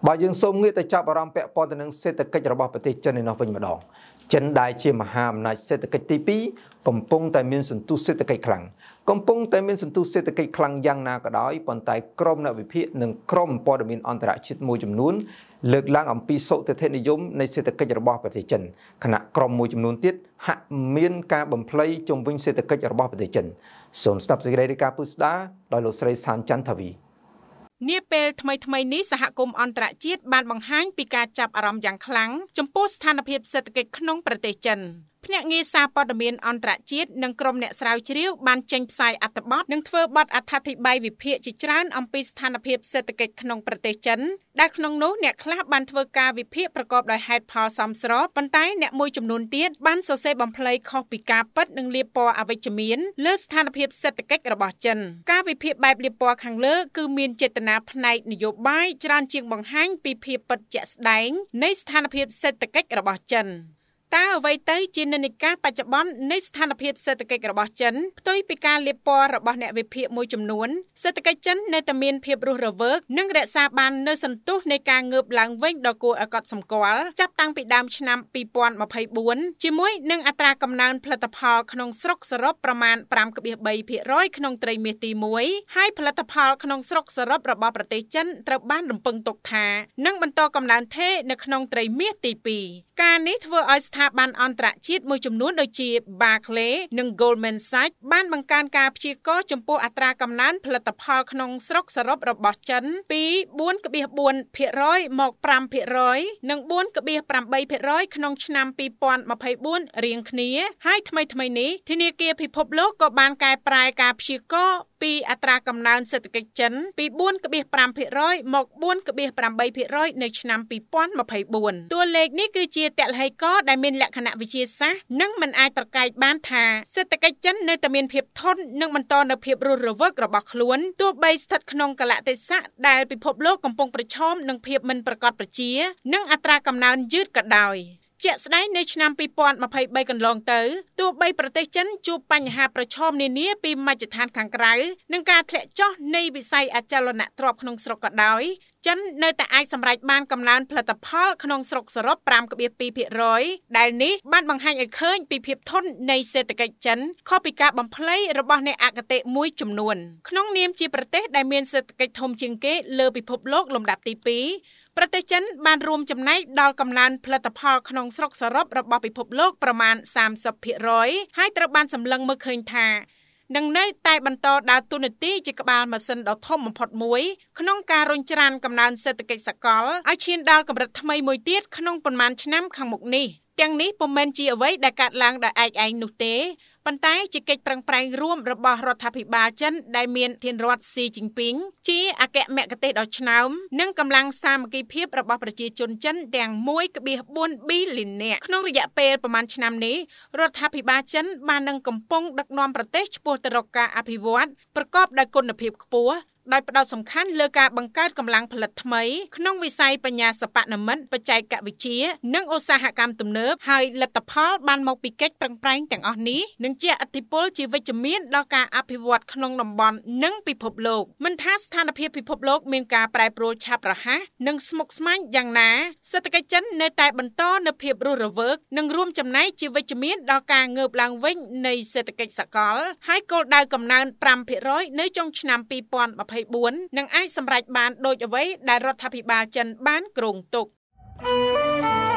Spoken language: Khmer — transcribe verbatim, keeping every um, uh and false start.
បើយើងសូមងាកទៅចាប់អារម្មណ៍ពាក់ព័ន្ធទៅនឹងសេដ្ឋកិច្ចរបស់ប្រទេសចិនឯនោះវិញម្ដងចិនដែលជាមហាអំណាចសេដ្ឋកិច្ចទីពីរកំពុងតែមានសន្ទុះសេដ្ឋកិច្ចខ្លាំងកំពុងតែមានសន្ទុះសេដ្ឋកិច្ចខ្លាំងយ៉ាងណាក៏ដោយប៉ុន្តែក្រមអ្នកវិភាគនិងក្រមព័ត៌មានអន្តរជាតិមួយចំនួនលើកឡើងអំពីសុតិធិនិយមនៃសេដ្ឋកិច្ចរបស់ប្រទេសចិនខណៈក្រមមួយចំនួនទៀតហាក់មានការបំភ្លៃជុំវិញសេដ្ឋកិច្ចរបស់ប្រទេសចិនសូមស្ដាប់សេចក្តីរាយការណ៍ពុស្ដាដោយលោកស្រីសានច័ន្ទថាវីនាពេលថ្មីថ្មីនេះសហគមន៍អន្តរជាតិបានបង្ហាញពីការចាប់អារម្មណ៍យ៉ាងខ្លាំងចំពោះស្ថានភាពសេដ្ឋកិច្ចក្នុងប្រទេសចិនភ្នាក់ងារសារព័ត៌មានអន្តរជាតិនិងក្រុមអ្នកស្រាវជ្រាវបានចេញផ្សាយអត្ថបទនិងធ្វើបទអត្ថាធិប្បាយវិភាគជាច្រើនអំពីស្ថានភាពសេដ្ឋកិច្ចក្នុងប្រទេសចិនដែលក្នុងនោះអ្នកខ្លះបានធ្វើការវិភាគប្រកបដោយហេតុផលសមស្របប៉ុន្តែអ្នកមួយចំនួនទៀតបានសរសេរបំភ្លៃខុសពីការពិតនិងលាបពណ៌អវិជ្ជមានលើស្ថានភាពសេដ្ឋកិច្ចរបស់ចិនការវិភាគបែបលាបពណ៌ខាងលើគឺមានចេតនាផ្នែកនយោបាយច្រើនជាងបង្ហាញពីភាពពិតជាក់ស្ដែងនៃស្ថានភាពសេដ្ឋកិច្ចរបស់ចិនតើអ្វីទៅជានិន្នាការបច្ចុប្បន្ននៃស្ថានភាពសេដ្ឋកិច្ចរបស់ចិនផ្ទុយពីការលាបពណ៌របស់អ្នកវិភាគមួយចំនួនសេដ្ឋកិច្ចចិននៅតែមានភាពរស់រវើកនិងរក្សាបាននូវសន្ទុះនៃការងើបឡើងវិញដ៏គួរឲ្យកត់សម្គាល់ចាប់តាំងពីដើមឆ្នាំពីរពាន់ម្ភៃបួនជាមួយនឹងអត្រាកំណើនផលិតផលក្នុងស្រុកសរុបប្រមាណ ប្រាំដប់បីភាគរយ ក្នុងត្រីមាសទីមួយហើយផលិតផលក្នុងស្រុកសរុបរបស់ប្រទេសចិនត្រូវបានរំពឹងទុកថានឹងបន្តកំណើនថេរនៅក្នុងត្រីមាសទីពីរការនេះធ្វើឲ្យស្ថាប័នអន្តរជាតិមួយចំនួនដូចជា Barclays និង Goldman Sachs បានបង្កើនការព្យាករណ៍ចំពោះអត្រាកំណើនផលិតផលក្នុងស្រុកសរុបរបស់ចិនពី បួនដប់បួនភាគរយ មក ប្រាំភាគរយ និង បួនដប់ប្រាំបីភាគរយ ក្នុងឆ្នាំពីរពាន់ម្ភៃបួនរៀងគ្នាហើយថ្មីថ្មីនេះធនាគារពិភពលោកក៏បានកែប្រែការព្យាករណ៍ពីអត្រាកំណើនសេដ្ឋកិច្ចចិនពី បួនដប់ប្រាំភាគរយ មក បួនដប់ប្រាំបីភាគរយ នៅឆ្នាំពីរពាន់ម្ភៃបួនតួលេខនេះគឺជាតលហេកដែលមានលក្ខណៈវិទ្យាសាស្ត្រនិងមិនអាចប្រកែកបានថាសេដ្ឋកិច្ចចិននៅតែមានភាពធន់និងបន្តនៅភាពរស់រវើករបស់ខ្លួនទោះបីស្ថិតក្នុងកលៈទេសៈដែលពិភពលោកកំពុងប្រឈមនឹងភាពមិនប្រកបប្រជានិងអត្រាកំណើនយឺតក៏ដោយជាក់ស្ដែងនៅឆ្នាំពីរពាន់ម្ភៃបីកន្លងទៅទោះបីប្រទេសចិនជួបបញ្ហាប្រឈមនានាពីមជ្ឈដ្ឋានខាងក្រៅនិងការធ្លាក់ចុះនៃវិស័យអចលនទ្រព្យក្នុងស្រុកក៏ដោយចិននៅតែអាចសម្រេចបានកំណើនផលិតផលក្នុងស្រុកសរុប ប្រាំដប់ពីរភាគរយ ដែលនេះបានបង្ហាញឲ្យឃើញពីភាពធន់នៃសេដ្ឋកិច្ចចិនខុសពីការបំភ្លៃរបស់អ្នកអគតិមួយចំនួនក្នុងនាមជាប្រទេសដែលមានសេដ្ឋកិច្ចធំជាងគេលើពិភពលោកលំដាប់ទីពីរប្រទេសចិនបានរួមចំណែកដល់កំណើនផលិតផលក្នុងស្រុកសរុបរបស់ពិភពលោកប្រមាណ សាមសិបភាគរយ ហើយត្រូវបានសម្លឹងមើលឃើញថានឹងនៅតែបន្តដើរតួនាទីជាក្បាលម៉ាស៊ីនដ៏ធំបំផុតមួយក្នុងការរុញច្រានកំណើនសេដ្ឋកិច្ចសកលឲ្យឈានដល់កម្រិតថ្មីមួយទៀតក្នុងប៉ុន្មានឆ្នាំខាងមុខនេះទាំងនេះពុំមែនជាអ្វីដែលកើតឡើងដោយឯកឯងនោះទេប៉ុន្តែជាកិច្ចប្រឹងប្រែងរួមរបស់រដ្ឋាភិបាលចិនដែលមានធានរដ្ឋស៊ីជីនពីងជាអគ្គមគ្គុទេសក៍ដ៏ឆ្នើមនិងកម្លាំងសាមគ្គីភាពរបស់ប្រជាជនចិនទាំង មួយដប់បួនប៊ីលាននាក់ក្នុងរយៈពេលប្រមាណឆ្នាំនេះរដ្ឋាភិបាលចិនបាននឹងកំពុងដឹកនាំប្រទេសឆ្ពោះទៅរកការអភិវឌ្ឍប្រកបដោយគុណភាពខ្ពស់ដោយផ្ដោតសំខាន់លើការបង្កើតកម្លាំងផលិតថ្មីក្នុងវិស័យបញ្ញាសិប្បនិម្មិតបច្ចេកវិទ្យានិងឧស្សាហកម្មទំនើបហើយលទ្ធផលបានមកពីកិច្ចប្រឹងប្រែងទាំងអស់នេះនឹងជះឥទ្ធិពលជាវិជ្ជមានដល់ការអភិវឌ្ឍក្នុងតំបន់និងពិភពលោកមិនថាស្ថានភាពពិភពលោកមានការប្រែប្រួលឆាប់រហ័សនិងស្មុគស្មាញយ៉ាងណាសេដ្ឋកិច្ចចិននៅតែបន្តនៅភាពរស់រវើកនិងរួមចំណែកជាវិជ្ជមានដល់ការងើបឡើងវិញនៃសេដ្ឋកិច្ចសកលហើយគោលដៅកំណើន ប្រាំភាគរយ នៅចុងឆ្នាំពីរពាន់ម្ភៃបួននឹងអាចសម្រេចបានដោយអ្វីដែលរដ្ឋាភិបាលចិនបានគ្រោងទុក